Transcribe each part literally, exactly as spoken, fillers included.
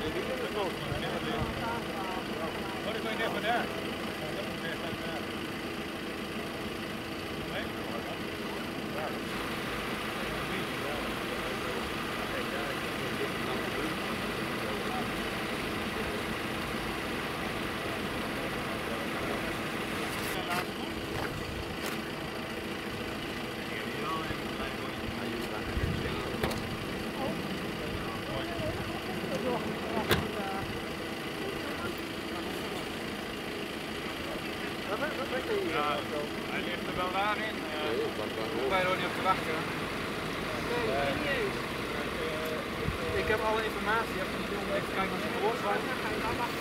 Ja, hij ligt er wel raar in. Uh, Hoe wij er niet op te wachten? Nee, serieus. Ik heb alle informatie. Ik heb van die jongen even kijken als hij gehoord wordt.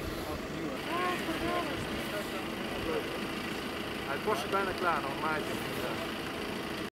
Het bos is bijna klaar nog, maar